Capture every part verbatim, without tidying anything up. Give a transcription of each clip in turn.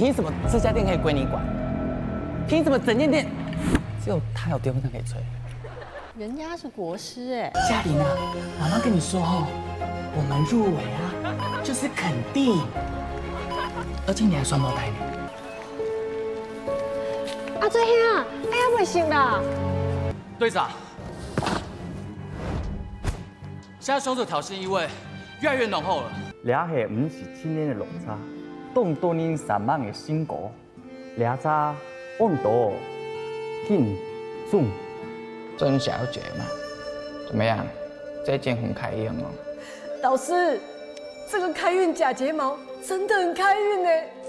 凭什么这家店可以归你管？凭什么整间店只有他有电风扇可以吹？ 人家是国师哎。 嘉玲啊，妈妈跟你说哦，我们入围啊，就是肯定，而且你还双胞胎呢。 阿最兄啊，哎呀，不行啦！ 队长，现在凶手挑衅意味越来越浓厚了。 俩下唔是千年的落差，动多年三万的辛苦，俩差温度轻重。 曾小姐嘛，怎么样？这件很开运哦。 老师，这个开运假睫毛真的很开运呢。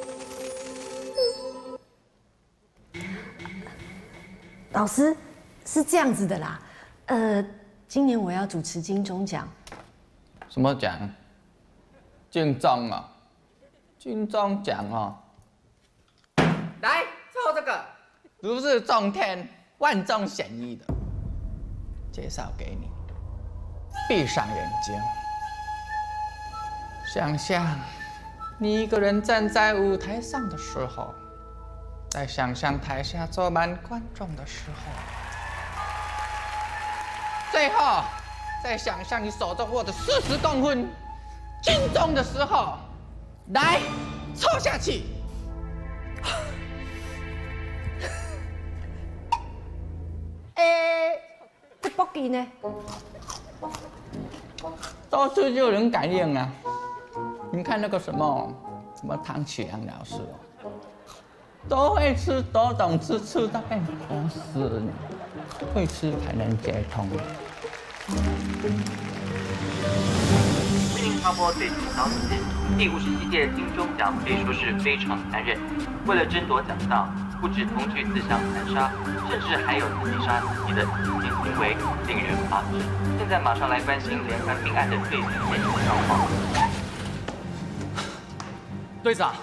老师是这样子的啦，呃，今年我要主持金钟奖。 什么奖？金钟啊，金钟奖哦。来，抽这个，如日中天，万中选一的，介绍给你。闭上眼睛，想象你一个人站在舞台上的时候，再想象台下坐满观众的时候，最后再想象你手中握着四十公分金钟的时候，来，抽下去。 诶，这不给呢？ 都是就有人感应啊！你看那个什么什么唐启阳老师哦，都会吃，都懂吃，吃到变国师呢。会吃才能接通。 为您插播最新消息：第五十七届金钟奖可以说是非常残忍。为了争夺奖项，不止同居自相残杀，甚至还有自己杀自己的极限行为，令人发指。现在马上来关心连环命案的最新现场状况。 队长，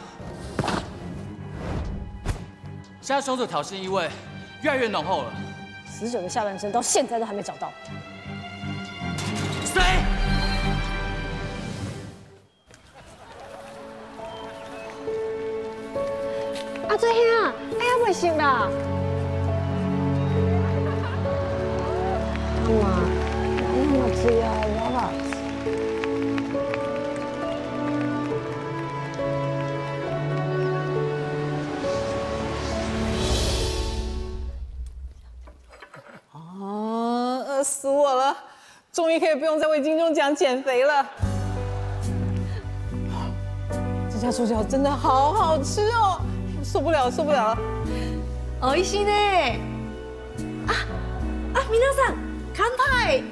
现在凶手挑衅意味越来越浓厚了。 死者的下半身到现在都还没找到。 谁？ 阿最兄啊，哎呀，不行啦！妈妈，那么只要我吧。 哦，饿死我了！终于可以不用再为金钟奖减肥了。这家猪脚真的好好吃哦，受不了，受不了了！ 美味しいね。あ、あ、皆さん、乾杯。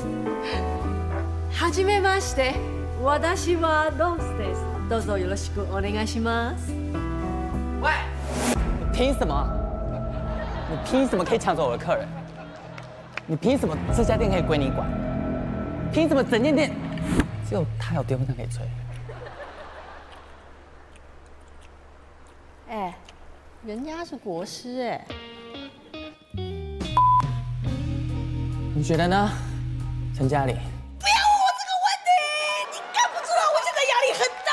はじめまして、私はロースです。どうぞよろしくお願いします。 喂，你凭什么？你凭什么可以抢走我的客人？你凭什么这家店可以归你管？凭什么整间店只有他有电风扇可以吹？ 哎，人家是国师哎。 你觉得呢，陈嘉玲？ 不要问我这个问题，你看不出来我现在压力很大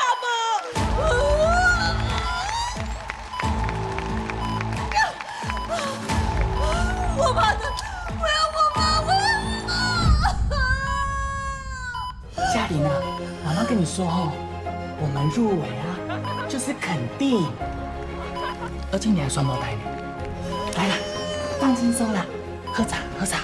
吗？我妈的，不要我妈，我要妈！ 嘉玲啊，妈妈跟你说哦，我们入围啊，就是肯定，而且你还双胞胎呢。来啦，放轻松啦，喝茶喝茶。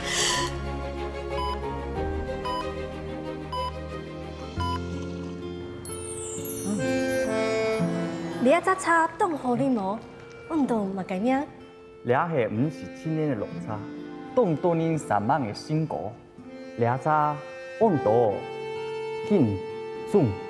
你一扎茶冻好你无？运动嘛改命。 俩下唔是千年的落差，动多年三万的辛苦，俩差温度轻重。